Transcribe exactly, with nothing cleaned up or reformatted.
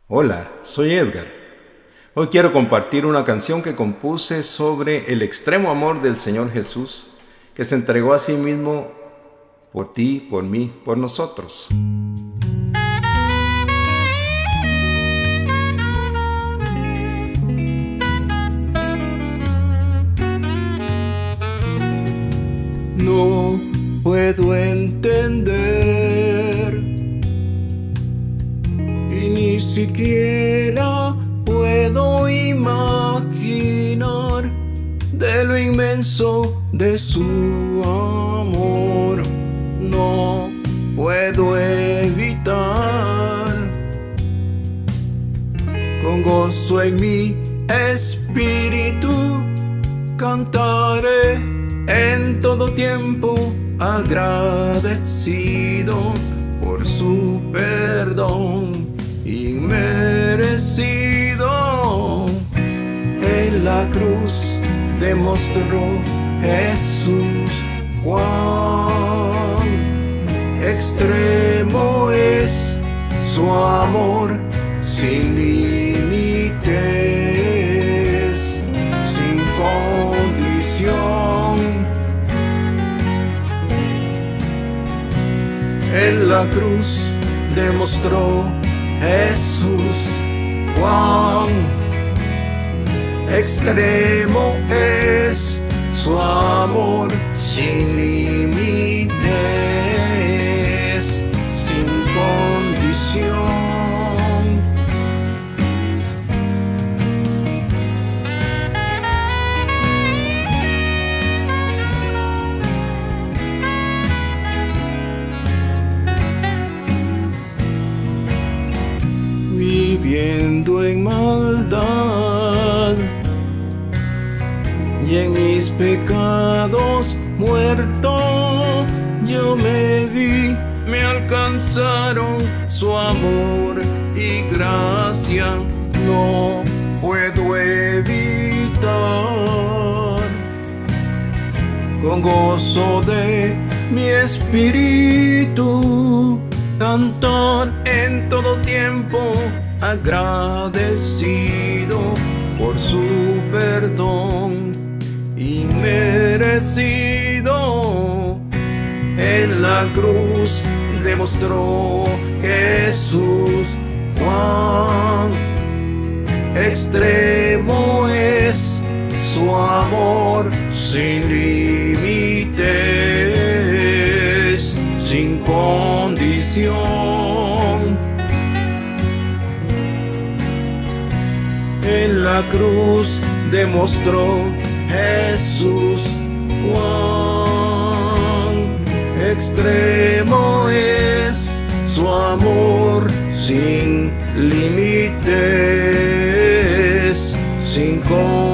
Hola, soy Edgar. Hoy quiero compartir una canción que compuse sobre el extremo amor del Señor Jesús, que se entregó a sí mismo por ti, por mí, por nosotros. No puedo entender y ni siquiera puedo imaginar de lo inmenso de su amor. No puedo evitar, con gozo en mi espíritu cantaré en todo tiempo, agradecido por su perdón inmerecido. En la cruz demostró Jesús cuán extremo es su amor, sin límites, sin condición. En la cruz demostró Jesús cuán extremo es su amor, sin límites, sin condición. Viviendo en maldad y en mis pecados muerto, yo me vi, me alcanzaron su amor y gracia. No puedo evitar, con gozo de mi espíritu, cantar en todo tiempo, agradecido por su perdón inmerecido. En la cruz demostró Jesús cuán extremo es su amor, sin límites, sin condición. En la cruz demostró Jesús cuán extremo es su amor, sin límites, sin condición.